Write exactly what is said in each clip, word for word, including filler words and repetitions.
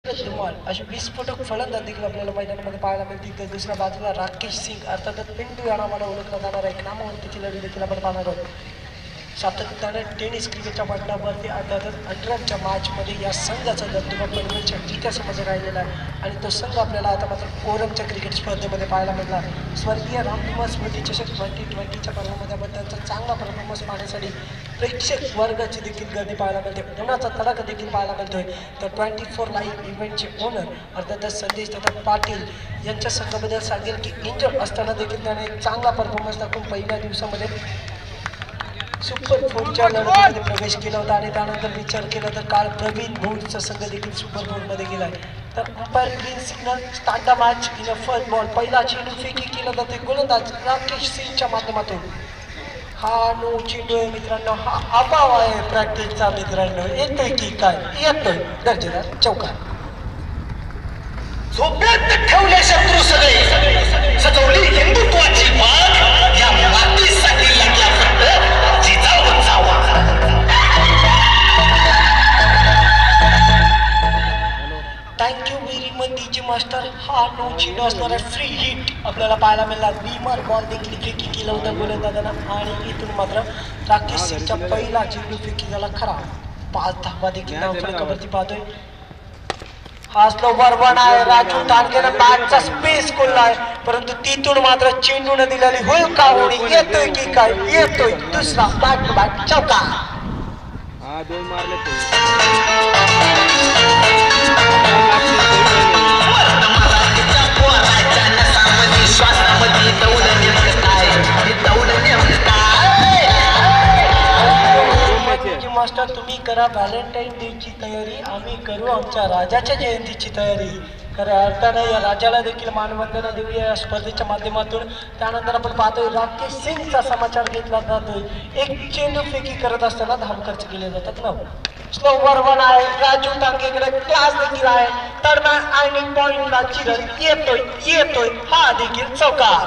धुमाल अशी विस्फोटक फलंदाज देखील आपल्याला मैदानामध्ये पाहायला मिळतील. तर दुसऱ्या बाजूला राकेश सिंग अर्थातच पिंटू या नावाला ओळखला जाणारा एक नामवंतीची लढत देखील आपण पाहणार आहोत. सातत्याने टेनिस क्रिकेटच्या मंडळावरती अर्थातच अठराच्या मॅचमध्ये या संघाचा दबदबा पनवेलच्या इतिहासामध्ये राहिलेला आहे आणि तो संघ आपल्याला आता मात्र फोरमच्या क्रिकेट स्पर्धेमध्ये पाहायला मिळणार. स्वर्गीय रामकुमार स्मृती चषक ट्वेंटी ट्वेंटीच्या पर्वामध्ये आपण त्यांचा चांगला परफॉर्मन्स पाहण्यासाठी प्रेक्षक वर्गाची देखील गर्दी पाहायला मिळते. उन्हाचा तडाखा देखील पाहायला मिळतोय. तर ट्वेंटी फोर लाईव्ह इव्हेंटचे ओनर अर्थातच संदेश दादा पाटील यांच्या संघाबद्दल सांगेल की इंजर्ड असताना देखील त्याने चांगला परफॉर्मन्स दाखवून पहिल्या दिवसामध्ये सुपर फोरच्या लढतीमध्ये प्रवेश केला होता आणि त्यानंतर विचार केला तर काल प्रवीण भोईरचा संघ देखील सुपर फोरमध्ये गेला आहे. तर umpire green signal start the match in a first ball. पहिला चेंडू फेकी केला जाते गोलंदाज राकेश सिंगच्या माध्यमातून. हा नो चेंडू आहे मित्रांनो, हा अभाव आहे प्रॅक्टिसचा मित्रांनो. येतोय की काय येतोय दर्जेदार चौकार. झोपेत ठेवले शत्रू सगळे सजवली हिंदुत्वाची बाग या मातीसाठी लागला फक्त जिजाऊ जावा. Thank you very much DJ master. हा नो चेंडू असणार आहे फ्री हिट आपल्याला पाहायला मिळाला. बीमर बॉल देखील फेकी केला होता गोलंदाजानं आणि इथून मात्र राकेश सिंगचा पहिला चेंडू फेकी झाला खरा. पाच धावा देखील फलकावरती पाहतोय. हा स्लोवर वन आहे. राजू टाणगेनं बॅटचा स्पेस खोललाय परंतु तिथून मात्र चेंडू न दिलेली होईल का होणी. येतोय की काय येतोय दुसरा बॅट टू बॅट चौका. हा दोन मारले मास्टर तुम्ही करा व्हॅलेंटाईन डेची तयारी, आम्ही करू आमच्या राजाच्या जयंतीची तयारी. खऱ्या अर्थानं या राजाला देखील मानवंदना देऊया या स्पर्धेच्या माध्यमातून. त्यानंतर आपण पाहतोय राकेश सिंगचा समाचार घेतला जातोय. एक चेंडू फेकी करत असताना धाव खर्च केले जातात ना. स्लोवर वन आहे. राजू टांगेकडे क्लास देखील आहे. दरम्यान आणि पॉइंटला चिरत येतोय येतोय हा देखील चौकार.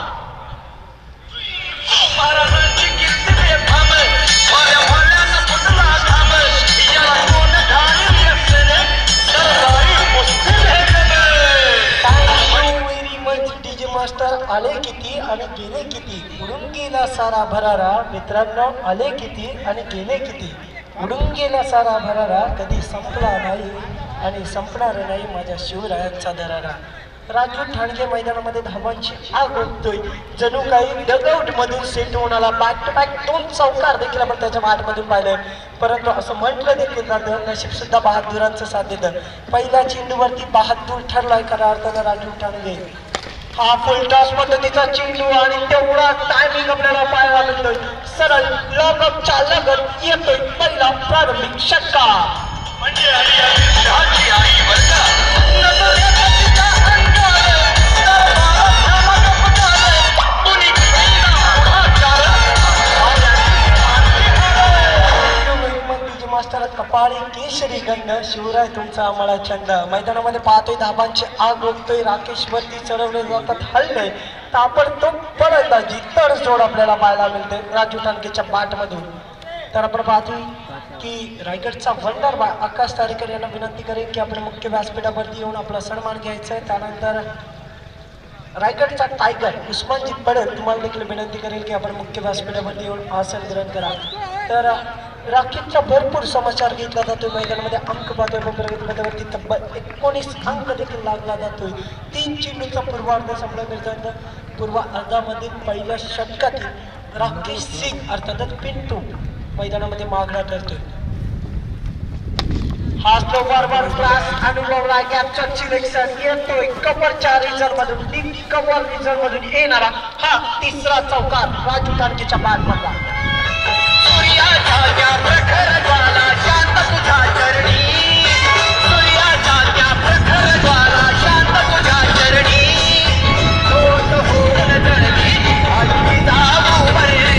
मास्टर आले किती आणि गेले किती, उडून गेला सारा भरारा. मित्रांनो आले किती आणि गेले किती, उडून गेला सारा भरारा. कधी संपला नाही आणि संपणार नाही माझ्या शिवरायांचा दरारा. राजू ठाणगे मैदानामध्ये धावांची आग ओढतोय. जणू काही डगआउट मधून सेट होऊन आला. बॅक टू बॅक दोन चौकार देखील आपण त्याच्या मॅटमधून पाहिलंय. परंतु असं म्हटलं देखील जातं नशीब सुद्धा बहादुरांचं साथ देतं. पहिल्या चेंडूवरती बहादूर ठरलाय खऱ्या अर्थानं राजू ठाणगे. हा फुल टॉस पद्धतीचा चेंडू आणि तेवढा टायमिंग आपल्याला पाहायला मिळतोय. सरळ लगतच्या लगत येतोय पहिला प्रारंभिक षटका. म्हणजे शहाची आई वर्गा मास्टर कपाळी केशरी गंध शिवराय तुमचा आम्हाला छंद. मैदानामध्ये पाहतोय धाबांची आग ओढतोय. राकेश वरती चढवले जातात हल्ले ताबडतोब फलंदाजी तडजोड आपल्याला पाहायला मिळते राजू ठाणगेच्या बॅटमधून. तर आपण पाहतोय की रायगडचा वंडर बॉय आकाश तारेकर यांना विनंती करेन की आपण मुख्य व्यासपीठावरती येऊन आपला सन्मान घ्यायचा आहे. त्यानंतर रायगडचा टायगर उस्मानजीत पडेल तुम्हाला देखील विनंती करेल की आपण मुख्य व्यासपीठावरती येऊन आसन ग्रहण करा. तर राकेशचा भरपूर समाचार घेतला जातोय. मैदानामध्ये अंक पाहतोय आपण प्रगतीपथावरती तब्बल एकोणीस अंक देखील लागला जातोय. तीन चेंडूचा पूर्वार्ध संपला मिळतात. पूर्वार्धामध्ये पहिल्या षटकातील राकेश सिंग अर्थातच पिंटू मैदानामध्ये मागणा करतोय. हा स्लोवर वन क्लास अनुभवला कॅप्चर सिलेक्शन येतोय कव्हरच्या रिझल्ट मधून. लीग कव्हर रिझल्ट मधून येणारा हा तिसरा चौकार राजू ठाणगेच्या बॅट मधला. सूर्याच्या त्या प्रखर ज्वाला शांत तुझ्या चरणी, सूर्याच्या त्या प्रखर ज्वाला शांत तुझ्या चरणी. होत होत जळली आजी जाऊ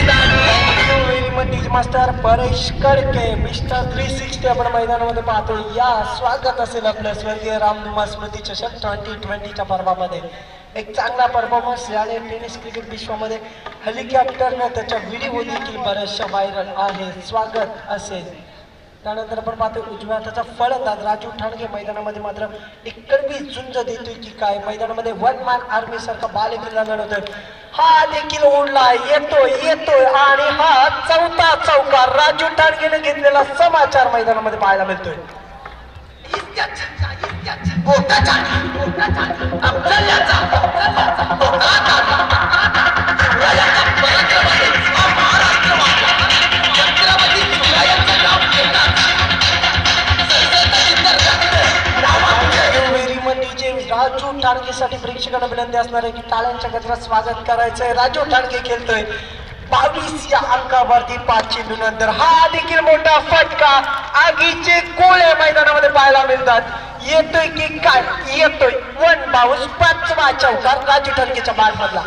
Marathi master Paresh Kadke mister three sixty आपण मैदानामध्ये पाहतो. या स्वागत असेल आपलं स्वर्गीय रामकुमार स्मृती चषक ट्वेंटी ट्वेंटीच्या पर्वामध्ये. एक चांगला परफॉर्मन्स याने टेनिस क्रिकेट विश्वामध्ये हेलिकॉप्टरनं त्याच्या व्हिडिओ देखील बऱ्याचशा व्हायरल आहे. स्वागत असेल. त्यानंतर आपण पाहतो उजव्या हाताचा फलंदाज राजू ठाणगे मैदानामध्ये मात्र एक कडवी झुंज देतोय की काय, मैदानामध्ये वन मॅन आर्मी सारखा बालेकिल्ला लढवतोय. हा देखील ओढला येतोय येतोय आणि हा चौथा चौकार राजू ठाणगेने घेतलेला समाचार मैदानामध्ये पाहायला मिळतोय. राजू ठाणगेसाठी प्रेक्षकांना विनंती असणार आहे की टाळ्यांच्या गजरात स्वागत करायचंय. राजू ठाणगे खेळतोय बावीस या अंकावरती पाच चेंडू नंतर. हा देखील मोठा फटका, आगीचे गोळे मैदानामध्ये पाहायला मिळतात. येतोय की काय, येतोय वन बाऊस पाचवा चौकार राजू ठाणगेच्या बॅट मधला.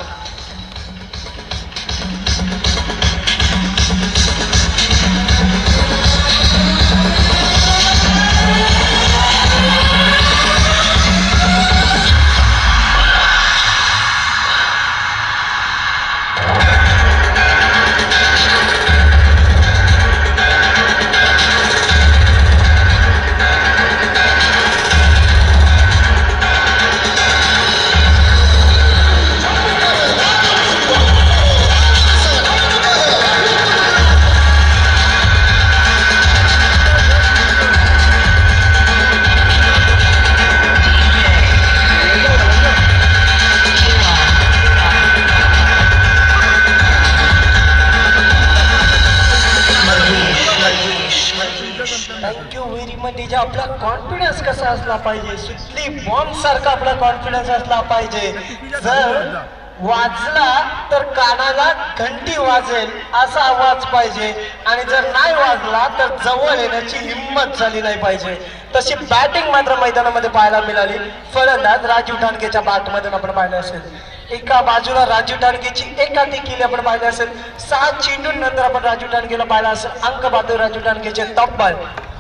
थँक्यू व्हेरी मच. जे आपला कॉन्फिडन्स कसा असला पाहिजे, सुटली बॉम्ब सारखा आपला कॉन्फिडन्स असला पाहिजे. जर वाजला तर कानाला घंटी वाजेल असा आवाज पाहिजे आणि जर नाही वाजला तर जवळ येण्याची हिंमत झाली नाही पाहिजे. तशी बॅटिंग मात्र मैदानामध्ये पाहायला मिळाली. फलंदाज राजू ठाणगेच्या बॅटमधून आपण पाहिलं असेल. एका बाजूला राजू ठाणगेची एका देखील आपण पाहिलं असेल. सहा चेंडूंनंतर आपण राजू ठाणगेला पाहिलं असेल. अंक पाहतोय राजू ठाणगेचे तब्बल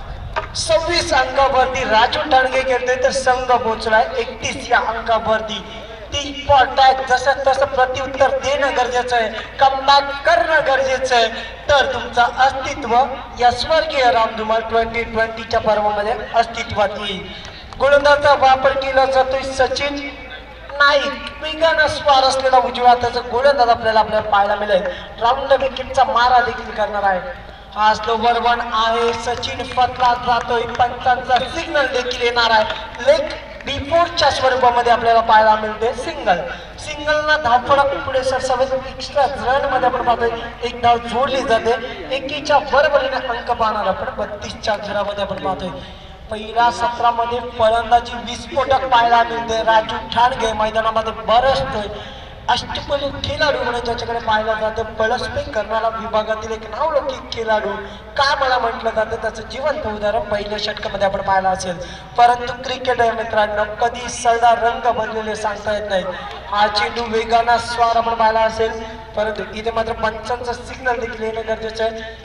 सव्वीस अंकावरती राजू ठाणगे खेळतोय तर संघ पोहोचलाय एकतीस या अंकावरती. ती अटॅक जसं तसं प्रत्युत्तर देणं गरजेचं आहे, कमबॅक करणं गरजेचं आहे, तर तुमचं अस्तित्व या स्वर्गीय रामधुमाळ ट्वेंटी ट्वेंटीच्या पर्वामध्ये अस्तित्वात येईल. गोलंदाजाचा वापर केला जातोय सचिन नाईक. वेगानं स्वार असलेला उजव्या हाताचा गोलंदाज आपल्याला आपल्याला पाहायला मिळेल. राऊंड विकेटचा मारा देखील करणार आहे. हा स्लोवर वन आहे. सचिन फटला जातोय. पंचांचा सिग्नल देखील येणार आहे. लेग बिफोरच्या स्वरूपामध्ये आपल्याला पाहायला मिळते. सिंगल सिंगलना धावफलक पुढे सरसावेत. एक्स्ट्रा रन मध्ये आपण पाहतोय एक धाव जोडली जाते. एकीच्या बरोबरीने अंक पाहणार आपण बत्तीसच्या अक्षरामध्ये आपण पाहतोय. पहिल्या सत्रामध्ये फलंदाजी विस्फोटक पाहायला मिळते. राजू ठाणगे मैदानामध्ये बरसतोय. अष्टपैलू खेळाडू म्हणून ज्याच्याकडे पाहिलं जातं, बळसफेक करणारा विभागातील एक नावलौकिक खेळाडू का मला म्हटलं जातं, त्याचं जिवंत उदाहरण पहिल्या षटकामध्ये आपण पाहिलं असेल. परंतु क्रिकेट आहे मित्रांनो, कधी सरदार रंग बनलेले सांगता येत नाही. हा चेंडू वेगाना स्वार आपण पाहिला असेल, परंतु इथे मात्र पंचांचा सिग्नल देखील येणं गरजेचं आहे.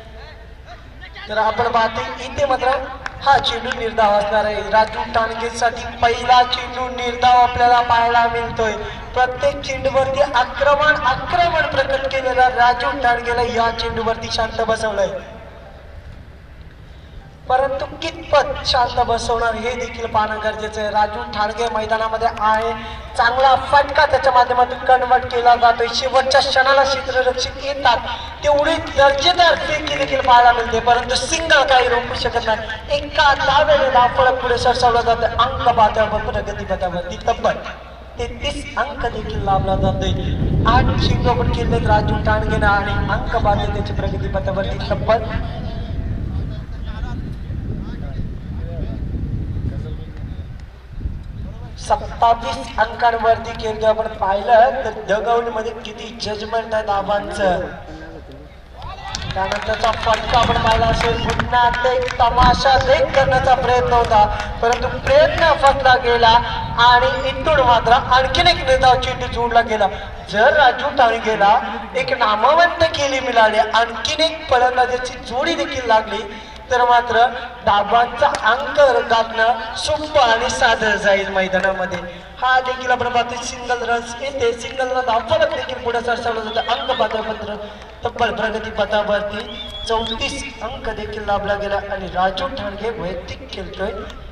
तर आपण पाहतो इथे मात्र हा चेंडू निर्धाव असणार आहे. राजू ठाणगेसाठी पहिला चेंडू निर्धाव आपल्याला पाहायला मिळतोय. प्रत्येक चेंडूवरती आक्रमण आक्रमण प्रकट केलेला राजू ठाणगेला या चेंडूवरती शांत बसवलंय. परंतु कितपत शांत बसवणार हे देखील पाहणं गरजेचं आहे. राजू ठाणगे मैदानामध्ये आहे. चांगला फटका त्याच्या माध्यमातून कन्वर्ट केला जातोय. शेवटच्या क्षणाला क्षेत्ररक्षक येतात, तेवढी दर्जेदार फेकी देखील पाहायला मिळते. परंतु सिंगल काही रोखू शकत नाही. एका दाव्याने धावफलक पुढे सरसावला जातो. अंक पातळीवर प्रगती पथावरती तब्बल तेहतीस अंक देखील लाभला जातोय. आठ चेंडू आपण केले राजू ठाणगेनं आणि अंक पातळी त्याची प्रगती पथावरती तब्बल सत्तावीस अंकांवरती केलं. आपण पाहिलं तर डगआउट मध्ये किती जजमेंट आहे धावांचं. त्यानंतरचा फटका आपण पाहिला असेल. पुन्हा एक तमाशा देख करण्याचा प्रयत्न होता, परंतु प्रयत्न फसला गेला आणि इथून मात्र आणखीन एक निर्धाव चेंडू जोडला गेला. जर राजू ठाणगेला एक नामवंत केली मिळाली, आणखीन एक फलंदाजाची जोडी देखील लागली, तर मात्र धाबांचा अंक गाठणं सोपं आणि साधं जाईल मैदानामध्ये. हा देखील आपण पाहतो सिंगल रन्स येते, सिंगल रन धावफलक देखील पुढे सरसावलं जातं. अंक पात्रपत्र तब्बल प्रगती पथावरती चौतीस अंक देखील लाभला गेला आणि राजू ठाणगे वैयक्तिक खेळतोय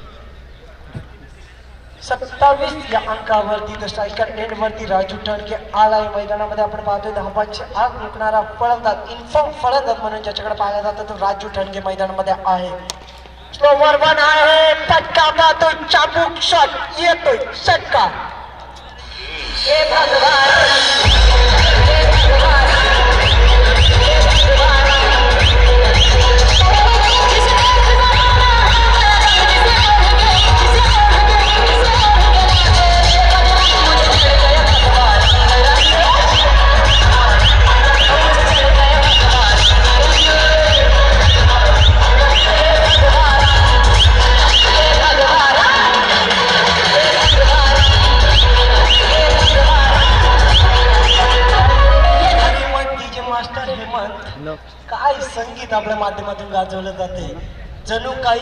सत्तावीस या अंकावरती. तर स्ट्रायकर एंड वरती राजू ठाणगे आलाय मैदानामध्ये. आपण पाहतोय धाबांची आग रोखणारा फलंदाज इन्फॉर्म फलंदाज म्हणून ज्याच्याकडे पाहिला जातं तो राजू ठाणगे मैदानामध्ये आहे. स्लोवर वन आहे, फटका पाहतोय, चाबूक शॉट येतोय, षटकार. हे भगवान, हे भगवान, हे भगवान. काय संगीत आपल्या माध्यमातून गाजवलं जाते, जणू काही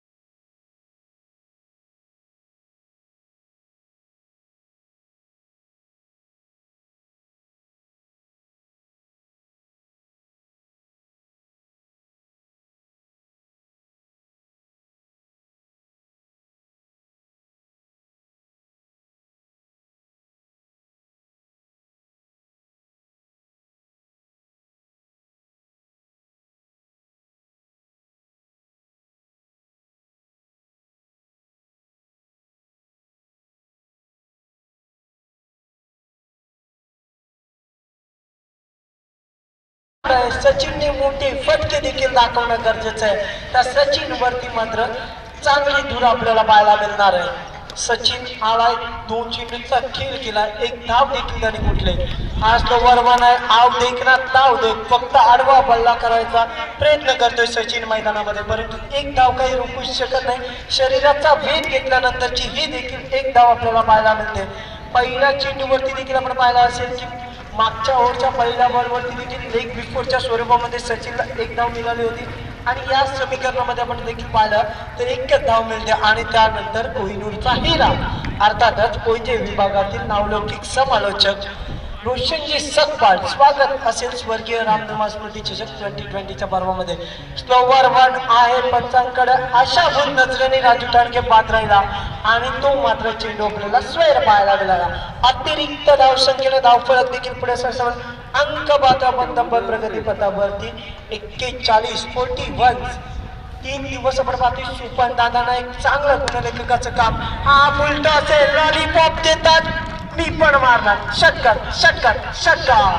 सचिनने मोठे फटके देखील दाखवणं गरजेचं आहे. त्या सचिन वरती मात्र चांगली धूर आपल्याला पाहायला मिळणार आहे. सचिन आलाय, दोन चेंडूचा खेळ केला, एक धाव देखील त्याने कुठले. आज तो वरवन आहे, आव देखना धाव दे, फक्त आडवा बल्ला करायचा प्रयत्न करतोय सचिन मैदानामध्ये, परंतु एक धाव काही रोखू शकत नाही. शरीराचा वेध घेतल्यानंतरची ही देखील एक धाव आपल्याला पाहायला मिळते. पहिल्या चेंडूवरती देखील आपण पाहिला असेल की मागच्या ओव्हरच्या पहिल्या बॉलवरती देखील लेग बिफोरच्या स्वरूपामध्ये सचिनला एक धाव मिळाली होती आणि या समीकरणामध्ये आपण देखील पाहिलं तर एकच धाव मिळते आणि त्यानंतर कोहिनूरचा हिरा अर्थातच कोयते विभागातील नावलौकिक समालोचक रोशनजी सकपाल स्वागत असेल स्वर्गीय रामधुमा स्मृती चषक ट्वेंटी ट्वेंटीच्या पर्वामध्ये. स्लोवर वन आहे, पंचांकडे आशाभूत नजरेने राजू ठाणगे बाद राहिला आणि तो मात्र चेंडू आपल्याला स्वैर पाहायला मिळाला. अतिरिक्त धावसंख्येने धावफलक देखील पुढे सरसावून अंक बाताबंद प्रगती पथावरती एक्केचाळीस फोर्टी वन. तीन दिवस आपण पाहतोय सुपन दादांना एक चांगलं गुणलेखकाचं काम. हा उलट असेल, लॉलीपॉप देतात, मी पण मारणार, षटकार षटकार षटकार.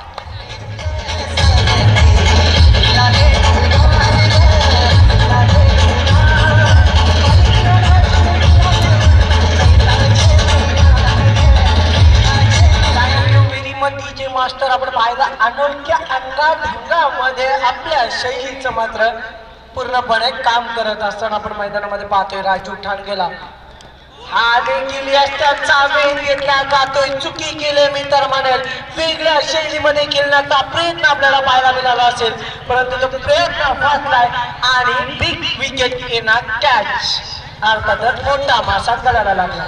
जे मास्टर आपण पाहिला अनोळख्या अंगाढंगामध्ये आपल्या शैलीचं मात्र पूर्णपणे काम करत असताना आपण मैदानामध्ये पाहतोय राजू ठाणगेला. हा देखील यष्टाचा वेध घेतला जातोय, चुकी केले मी तर म्हणेल, वेगळ्या शैलीमध्ये खेळण्याचा प्रयत्न आपल्याला पाहायला मिळाला असेल, परंतु तो प्रयत्न फसलाय आणि बिग विकेट येणार कॅच. अर्थातच मोठा मासा गळायला लागला.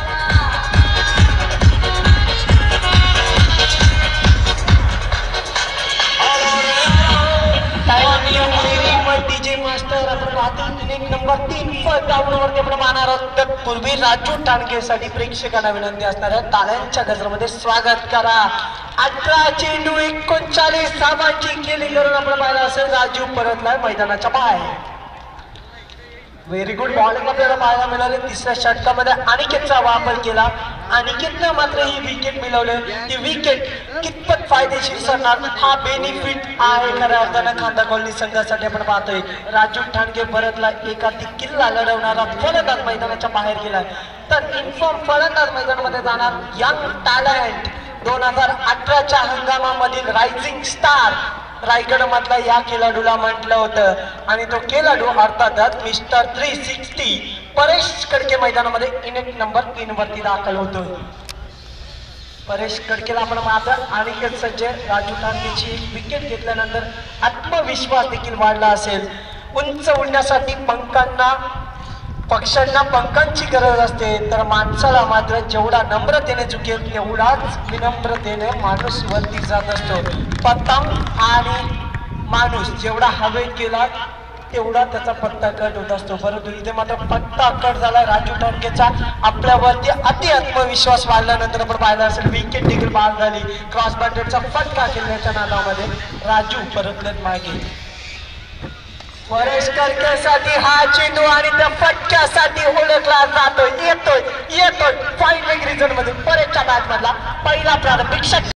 डीजे मास्टर आपण पाहतो एक नंबर तीन फर्स्ट डाऊनवरती आपण पाहणार आहोत. तत्पूर्वी राजू ठाणगेसाठी प्रेक्षकांना विनंती असणार आहे, टाळ्यांच्या गजरामध्ये स्वागत करा. अठरा चेंडू एकोणचाळीस धावांची खेळी करून आपण पाहिला असेल राजू परतलाय मैदानाच्या बाहेर. व्हेरी गुड बॉलिंग आपल्याला पाहायला मिळाले. तिसऱ्या षटकामध्ये अनिकेतचा वापर केला, अनिकेतनं मात्र ही विकेट मिळवली. ती विकेट कितपत फायदेशीर ठरणार हा बेनिफिट आहे खऱ्या अर्थानं खांदा कॉलनी संघासाठी. आपण पाहतोय राजू ठाणगे भरतला एका किल्ला लढवणारा फलंदाज मैदानाच्या बाहेर गेला, तर इन्फॉर्म फलंदाज मैदानामध्ये जाणार यंग टॅलेंट दोन हजार अठराच्या हंगामामधील रायझिंग स्टार रायगड मधला या खेळाडूला म्हटलं होतं आणि तो खेळाडू अर्थातच mister three sixty Paresh Kadke मैदानामध्ये इनिंग नंबर तीन वरती दाखल होतोय. परेश कडकेला आपण मात्र अनिकेत सज्ज राजू ठाणगेची विकेट घेतल्यानंतर आत्मविश्वास देखील वाढला असेल. उंच उडण्यासाठी पंखांना पक्ष्यांना पंखांची गरज असते, तर माणसाला मात्र जेवढा नम्रतेने झुकेल तेवढाच विनम्रतेने माणूस वरती जात असतो. पतंग आणि माणूस जेवढा हवेत गेला तेवढा त्याचा पत्ता कट होत असतो. परंतु इथे मात्र पत्ता कट झाला राजू टाणकेचा. आपल्यावरती अति आत्मविश्वास वाढल्यानंतर आपण पाहिलं असेल विकेट देखील बाद झाली. क्रॉस बॅटरचा फटका खेळण्याच्या नादामध्ये राजू परतलेत मागे. परेश करकेसाठी हा चेंडू आणि त्या फटक्यासाठी ओळखला जातोय. येतोय येतोय फाईन रिझन मध्ये परेशच्या बॅट मधला पहिला प्रारंभिक षटकार.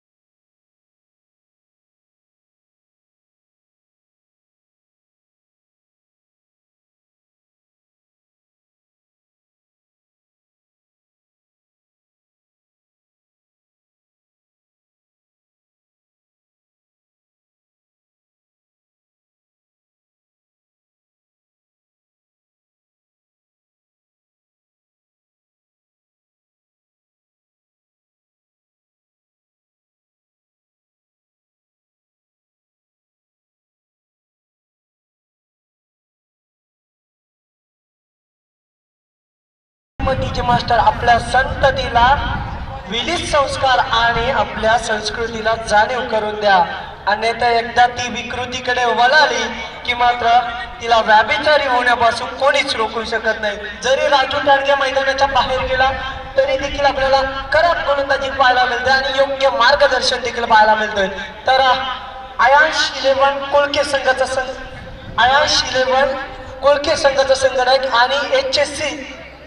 डीजे मास्टर आपल्या संततीला विविध संस्कार आणि आपल्या संस्कृतीला जाणीव करून द्या, अन्यथा एकदा ती विकृतीकडे वळाली की मात्र तिला व्याभिचारी होण्यापासून कोणीच रोखू शकत नाही. जरी राजू टाणके मैदानाच्या बाहेर गेला तरी देखील आपल्याला कडक गोलंदाजी पाहायला मिळते आणि योग्य मार्गदर्शन देखील पाहायला मिळतंय. तर आयांश इलेव्हन कोळके संघाचा संघ आयांश इलेव्हन कोळके संघाचा संघनायक आणि H S C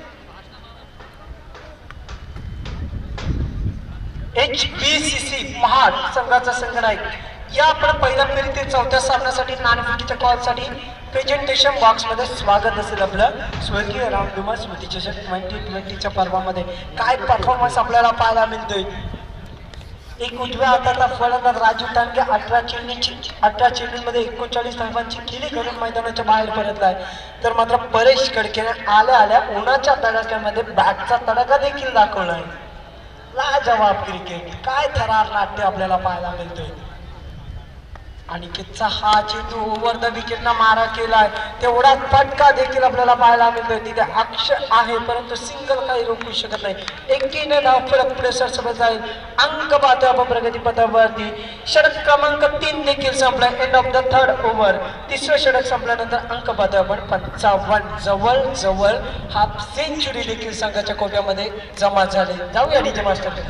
H B C C Mahad संघाचा संघनायक या आपण पहिल्या फेरीतील चौथ्या सामन्यासाठी नाणेफेकीच्या कॉलसाठी प्रेझेंटेशन बॉक्स मध्ये स्वागत असेल आपलं. स्वर्गीय रामकुमार स्मृती चषक ट्वेंटी ट्वेंटीच्या पर्वामध्ये काय परफॉर्मन्स आपल्याला पाहायला मिळतोय. एक उजव्या हाताचा फलंदाज राजू टाणके अठरा चेंडूची अठरा चेंडूंमध्ये एकोणचाळीस धावांची खेळी करून मैदानाच्या बाहेर परतलाय. तर मात्र परेश कडकेने आल्या आल्या उन्हाच्या तडाख्यामध्ये बॅटचा तडाखा देखील दाखवलाय. लाजवाब क्रिकेट, काय थरार नाट्य आपल्याला पाहायला मिळतोय. आणि कितचा हा चेंडू ओव्हर द विकेटला मारा केलाय, तेवढा फटका देखील आपल्याला पाहायला मिळतोय. तिथे अक्ष आहे परंतु सिंगल काही रोखू शकत नाही. एकीने धाव फलक पुढे सरसबत जाईल. अंक पाहतोय आपण प्रगती पथावरती. षटक क्रमांक तीन देखील संपलाय. End of the third over. तिसरं षटक संपल्यानंतर अंक पाहतोय आपण पंचावन्न. जवळ जवळ हाफ सेंचुरी देखील संघाच्या कोट्यामध्ये जमा झाले. जाऊया डीजे मास्टर.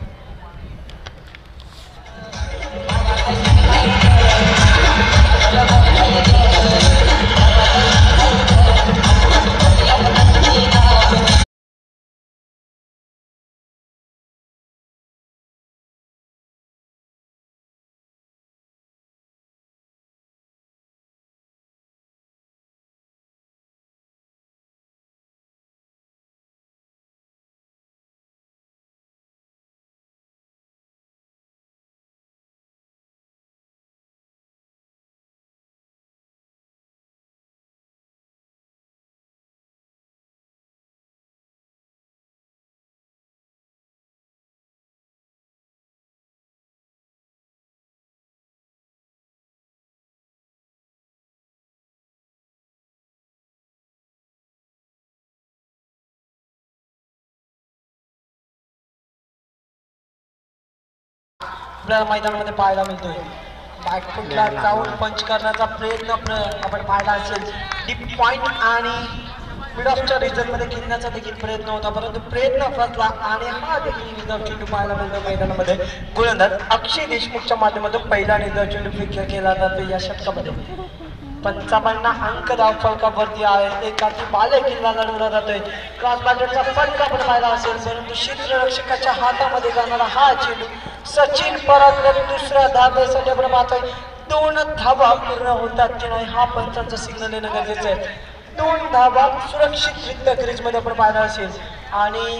आपल्याला मैदानामध्ये पाहायला मिळतोय. बॅकफुटला जाऊन पंच करण्याचा प्रयत्न आपण पाहिला असेल. डीप पॉइंट आणि मिड ऑफच्या रिझन मध्ये खेळण्याचा देखील प्रयत्न होता परंतु प्रयत्न फसला आणि हा देखील निर्धाव चेंडू पाहायला मिळतो मैदानामध्ये. गोलंदाज अक्षय देशमुखच्या माध्यमातून पहिला निर्धाव चेंडू फेक केला जातो या षटकामध्ये. पंचावन्न अंक धाव फलकावरती आहे. एक हाती बाले किल्ला लढवला जातोय. क्रॉस बॅटरचा फटका आपण पाहिला असेल परंतु क्षेत्ररक्षकाच्या हातामध्ये जाणारा हा चेंडू सचिन परत दुसऱ्या धावेसाठी आपण पाहतोय. दोन धावा पूर्ण होतात की नाही हा पंचांचा सिग्नल येणं गरजेचं आहे. दोन धावा सुरक्षितरित्या क्रीज मध्ये आपण पाहिला असेल आणि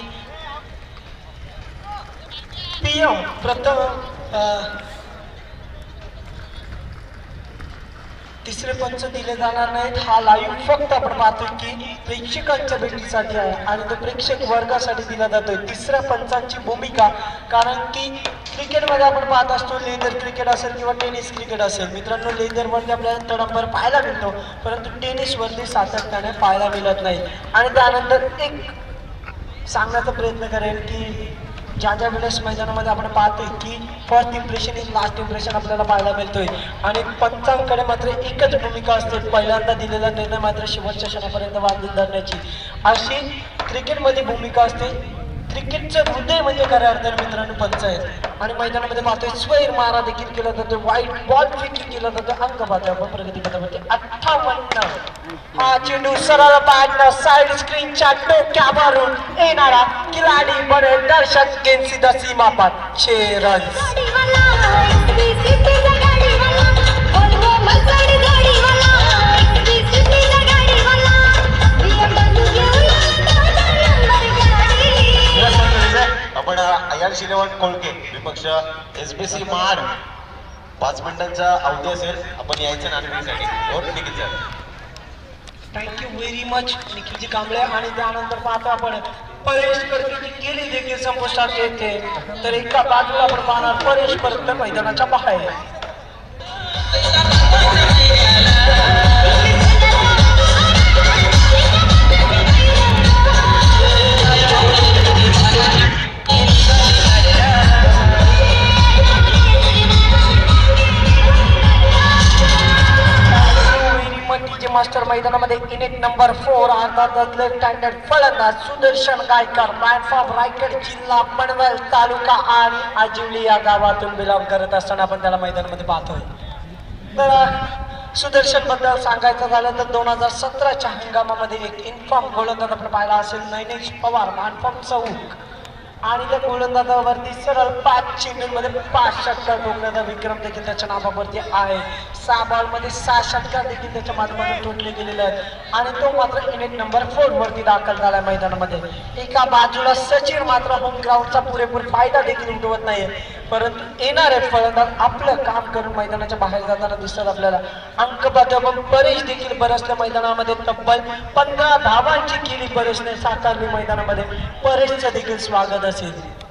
पीएम प्रथम तिसरे पंच दिले जाणार नाहीत. हा लाईव्ह फक्त आपण पाहतोय की प्रेक्षकांच्या भेटीसाठी आहे आणि तो प्रेक्षक वर्गासाठी दिला जातोय. तिसऱ्या पंचांची भूमिका, कारण की क्रिकेटमध्ये आपण पाहत असतो लेदर क्रिकेट असेल किंवा टेनिस क्रिकेट असेल. मित्रांनो, लेदरवरती आपल्याला तडंबर पाहायला मिळतो, परंतु टेनिसवरती सातत्याने पाहायला मिळत नाही. आणि त्यानंतर एक सांगण्याचा प्रयत्न करेन की ज्या ज्या वेळेस मैदानामध्ये आपण पाहतोय की first impression is last impression आपल्याला पाहायला मिळतोय आणि पंचांकडे मात्र एकच भूमिका असते, पहिल्यांदा दिलेला निर्णय मात्र शेवटच्या क्षणापर्यंत बांधून धरण्याची. अशी क्रिकेटमध्ये भूमिका असते. क्रिकेटचं हृदय म्हणजे खऱ्या अर्थाने मित्रांनो पंच आहेत आणि मैदानामध्ये पाहतोय स्वैर मारा देखील केला जातो, वाईट बॉल फेकिंग केला जातो. अंक पाहतोय आपण प्रगतीपथावरती अठ्ठावन्न. हा चेंडू सरळ बॅटला साइड स्क्रीनच्या डोक्यावरून येणारा खिलाडी बने दर्शक गेंद सीधा सीमा पार. छह रन्स. आपण अयान श्रीनिवास कोळके विपक्ष एसबीसी महाड पाच मिनिटांचा अवधी असेल. आपण यायचं नाणेफेकीसाठी. और Nikhil sir, thank you very much Nikhilji Kamble. आणि त्यानंतर पाहतो आपण परेश करकेची गेली देखील संपुष्टात येते. तर एका बाजूला आपण पाहणार परेश करके मैदानाच्या बाहेर. मास्टर मैदानामध्ये इनिट नंबर फोर अर्थात लेफ्ट हँडेड फलंदाज सुदर्शन गायकर, प्लॅटफॉर्म रायगड जिल्हा पनवेल तालुका आणि आजिवली या गावातून बिलॉंग करत असताना आपण त्याला मैदानामध्ये पाहतोय. तर सुदर्शन बद्दल सांगायचं झालं तर दोन हजार सतराच्या हंगामामध्ये एक इन्फॉर्म गोलंदाज आपण पाहिला असेल नैनेश पवार, प्लॅटफॉर्म चौक, आणि त्या गोलंदाजावरती सरळ पाच चेंडूंमध्ये पाच षटकार ठोकण्याचा विक्रम देखील त्याच्या नावावरती आहे. सहा बॉलमध्ये सहा षटकार देखील त्याच्या माध्यमातून ठोकले गेलेले आहेत आणि तो मात्र इनिट नंबर फोर वरती दाखल झालाय मैदानामध्ये. एका बाजूला सचिन मात्र होम ग्राउंडचा पुरेपूर फायदा देखील उठवत नाही, परंतु येणारे फलंदाज आपलं काम करून मैदानाच्या बाहेर जाताना दिसतात आपल्याला. अंक पाहतो परेश देखील बरसल्या मैदानामध्ये तब्बल पंधरा धावांची केली परेशने साकारली मैदानामध्ये. परेशचं देखील स्वागत असेल.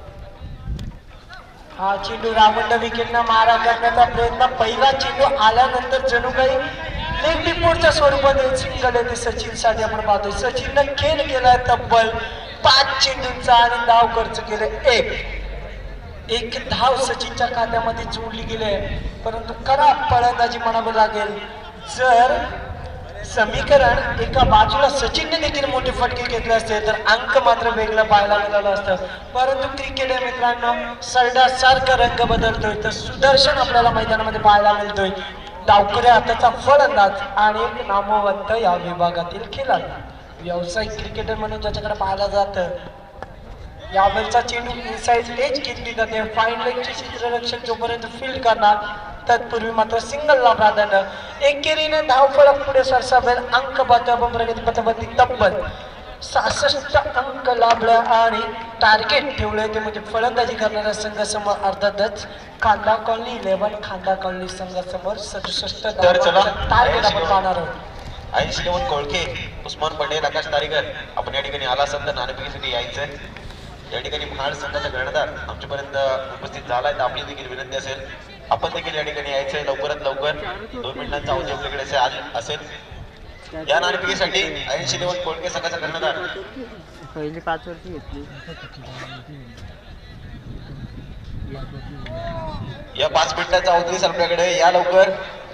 हा चेंडू रावंड विकेटना मारा करण्याचा प्रयत्न. पहिला चेंडू आल्यानंतर जणू काही लेग बिफोरच्या स्वरूपात सिंगल येते सचिनसाठी आपण पाहतोय. सचिननं खेळ केलाय तब्बल पाच चेंडूंचा आणि धाव खर्च केले एक. एक धाव सचिनच्या खात्यामध्ये जोडली गेली आहे, परंतु खराब फलंदाजी म्हणावं लागेल. जर समीकरण एका बाजूला सचिनने देखील मोठे फटके घेतले असते तर अंक मात्र वेगळं पाहायला मिळालं असतं. परंतु क्रिकेट आहे मित्रांनो, सरड्यासारखा रंग बदलतोय. तर सुदर्शन आपल्याला मैदानामध्ये पाहायला मिळतोय. डावकरे हाताचा फलंदाज आणि एक नामवंत या विभागातील खेळाडू, व्यावसायिक क्रिकेटर म्हणून ज्याच्याकडे पाहायला जातं. यावेळचा चेंडू इनसाइड एज घेतली जाते. फाईन लेगचे क्षेत्ररक्षक जोपर्यंत फील्ड करणार तत्पूर्वी मात्र सिंगलला प्राधान्य. एकेरीने धावफलक पुढे सरसावेल. अंक पाहतो आपण प्रगतीपथावरती तब्बल सहासष्ट अंक लाभले आणि टार्गेट ठेवले ते म्हणजे फलंदाजी करणाऱ्या संघासमोर अर्थातच Khanda colony eleven Khanda colony संघासमोर सदुसष्ट टार्गेट आपण पाहणार आहोत. ऐंशी लेवल कोळके, उस्मान पटेल, आकाश तारीकर, आपण या ठिकाणी आला असाल तर नाणेफेकीसाठी यायचं. या ठिकाणी महाड संघाचा कर्णधार आमच्यापर्यंत उपस्थित झालाय तर आपली देखील विनंती असेल आपण देखील या ठिकाणी यायचंय लवकरात लवकर. दोन मिनिटांचा अवधी आपल्याकडे असेल. या नाणेफेकीसाठी ऐंशी लेवल कोळके संघाचा कर्णधार पहिली पाच वर्षी घेतली. या पाच मिनिटांचा अवधी आपल्याकडे या लवकर.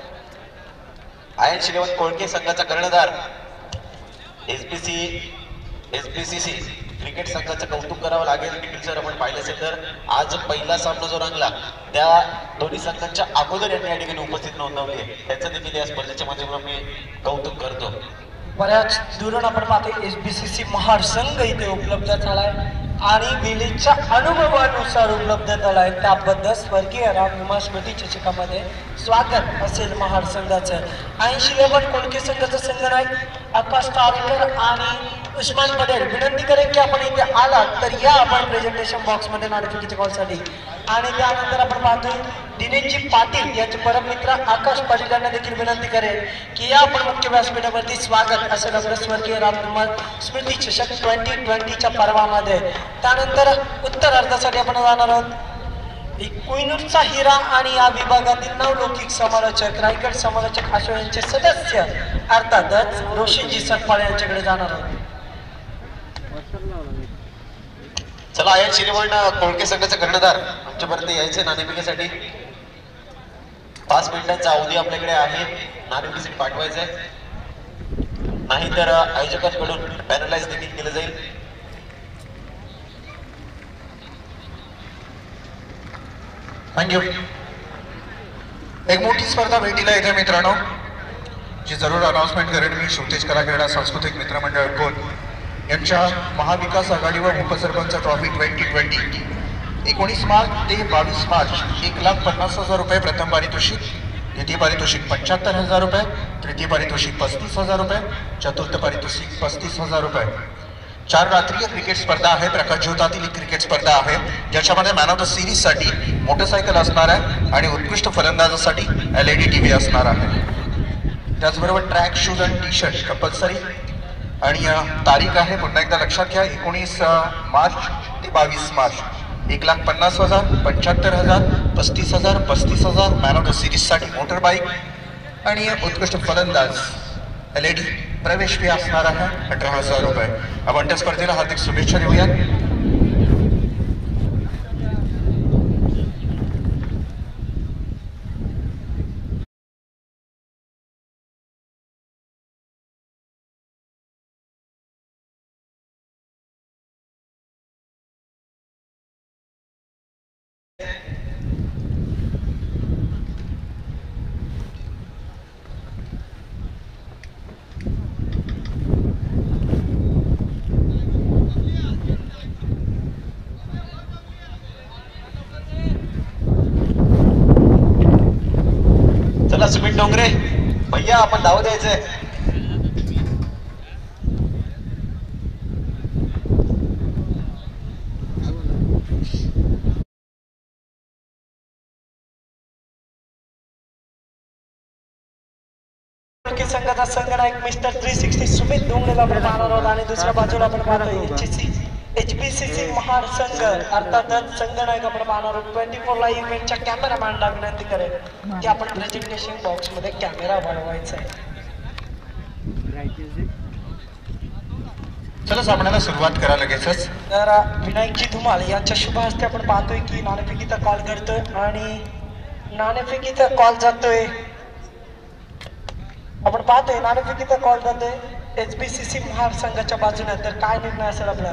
ऐंशी लेवल कोळके संघाचा कर्णधार एसबीसी एसबीसीसी क्रिकेट संघाचं कौतुक करावं लागेल. निखिल सर, आपण पाहिलं असेल तर आज पहिला सामना जो रंगला त्या दोन्ही संघांच्या अगोदर यांनी या ठिकाणी उपस्थित नोंदवली आहे, त्याचं देखील या स्पर्धेच्या माध्यमातून मी कौतुक करतो. बऱ्याच दुरून आपण पाहतो एसबीसीसी महाड संघ इथे उपलब्ध झालाय आणि वेळेच्या अनुभवानुसार उपलब्ध झालाय. त्याबद्दल स्वर्गीय राम विमा स्मृती चषकामध्ये स्वागत असेल महाड संघाचं. ऐंशी लेवल कोळके संघाचा संघनायक आकाश तारेकर आणि उस्मान पटेल विनंती करेन की आपण इथे आलात तर या आपण प्रेझेंटेशन बॉक्समध्ये नाणेफेकीच्या कॉलसाठी. आणि त्यानंतर आपण पाहतोय दिनेशजी पाटील यांचे परममित्र आकाश पाटील यांना देखील विनंती करेन की या आपण मुख्य व्यासपीठावरती स्वागत असेल आपलं स्वर्गीय रामकुमार स्मृती चषक ट्वेंटी ट्वेंटीच्या पर्वामध्ये. त्यानंतर उत्तर अर्धासाठी आपण जाणार आहोत कोहिनूरचा हिरा आणि या विभागातील नवलौकिक समालोचक रायगड समालोचक आशो यांचे सदस्य अर्थातच रोशनजी सटपाळे यांच्याकडे जाणार आहोत. चला आयन श्रीवर्ण कोळके संघाचा कर्णधार आमच्यापर्यंत यायचे नाणेफेकीसाठी. पाच मिनिटांचा अवधी आपल्याकडे आहे. नाणेफेकीसाठी पाठवायचंय नाही तर आयोजकांकडून पॅनलाइज देखील केलं जाईल. थँक्यू. एक मोठी स्पर्धा भेटीला येते मित्रांनो, जी जरूर अनाउन्समेंट करेन मी. श्रुतेश कला क्रीडा सांस्कृतिक मित्रमंडळ कोण यांच्या महाविकास आघाडी व उपसरपंच ट्रॉफी ट्वेंटी ट्वेंटी एकोणीस मार्च ते बावीस मार्च एक लाख पन्नास हजार रुपये प्रथम पारितोषिक, द्वितीय पारितोषिक पंच्याहत्तर हजार रुपये, तृतीय पारितोषिक पस्तीस हजार रुपये, चतुर्थ पारितोषिक पस्तीस हजार रुपये. चार रात्रीय क्रिकेट स्पर्धा आहे. प्रकाश ज्योतातील एक क्रिकेट स्पर्धा आहे ज्याच्यामध्ये मॅन ऑफ द सिरीजसाठी मोटरसायकल असणार आहे आणि उत्कृष्ट फलंदाजासाठी L E D T V असणार आहे. त्याचबरोबर ट्रॅक शूज आणि टी शर्ट कंपल्सरी. आणि तारीख आहे पुन्हा एकदा लक्षात घ्या एकोणीस मार्च ते बावीस मार्च. एक लाख पन्नास हजार, पंच्याहत्तर हजार, पस्तीस हजार, पस्तीस हजार मॅन ऑफ द सिरीजसाठी मोटर बाईक आणि उत्कृष्ट फलंदाज एल ई डी प्रवेश फी असणार आहे अठरा हजार रुपये. आपण त्या स्पर्धेला हार्दिक शुभेच्छा देऊयात. चला सुमित डोंगरे भैया आपण धाव द्यायचंय. संघाचा संगणक मिस्टर थ्री सिक्स्टी सुमित डोंगरेला आपण पाहणार आहोत. आणि दुसऱ्या बाजूला आपण पाहतोय H B C C Mahad संघ अर्थातच संगणक आपण पाहणार आहोत. ट्वेंटी फोर लाईव्ह इव्हेंटच्या कॅमेरामॅनला विनंती करेल की आपण प्रेझेंटेशन बॉक्स मध्ये कॅमेरा बनवायचा आहे. चला सामन्याला सुरुवात करा लगेचच. तर विनायकजी धुमाळ यांच्या शुभ हस्ते आपण पाहतोय की नाणेफेकीचा कॉल करतोय आणि नाणेफेकीचा कॉल जातोय. आपण पाहतोय नाणेफेकीचा कॉल जातोय H B C C Mahad संघाच्या बाजूने. तर काय निर्णय असेल आपला?